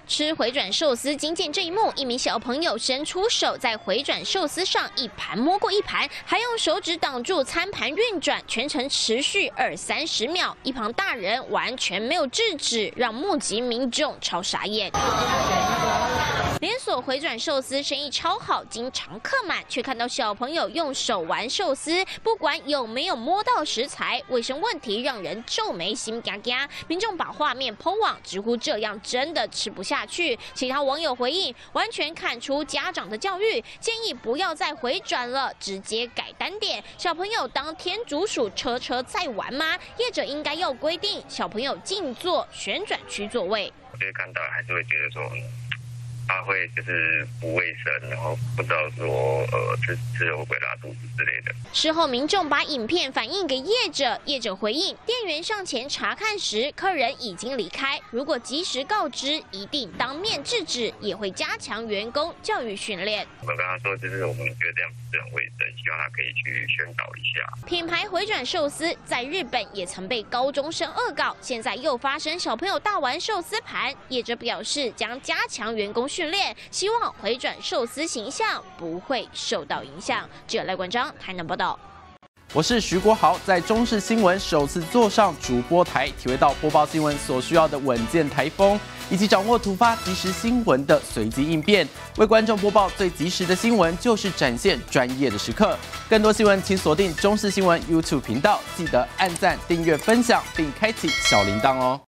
吃回转寿司惊见这一幕，一名小朋友伸出手在回转寿司上一盘摸过一盘，还用手指挡住餐盘运转，全程持续20-30秒。一旁大人完全没有制止，让目击民众超傻眼。连锁回转寿司生意超好，经常客满，却看到小朋友用手玩寿司，不管有没有摸到食材，卫生问题让人皱眉心嘎嘎。民众把画面 PO 网，直呼这样真的吃不下去。其他网友回应，完全看出家长的教育，建议不要再回转了，直接改单点。小朋友当天竺鼠车在玩吗？业者应该要规定小朋友静坐旋转区座位。 我觉得看到还是会觉得说。他会就是不卫生，然后不知道说吃了会不会拉肚子之类的。 事后民众把影片反映给业者，业者回应，店员上前查看时，客人已经离开。如果及时告知，一定当面制止，也会加强员工教育训练。 我们跟他说，就是我们觉得这样不是很卫生，希望他可以去宣导一下。 品牌回转寿司在日本也曾被高中生恶搞，现在又发生小朋友大玩寿司盘，业者表示将加强员工训练，希望回转寿司形象不会受到影响。记者赖冠章台南报道。 我是徐国豪，在中视新闻首次坐上主播台，体会到播报新闻所需要的稳健台风，以及掌握突发即时新闻的随机应变。为观众播报最及时的新闻，就是展现专业的时刻。更多新闻，请锁定中视新闻 YouTube 频道，记得按赞、订阅、分享，并开启小铃铛哦。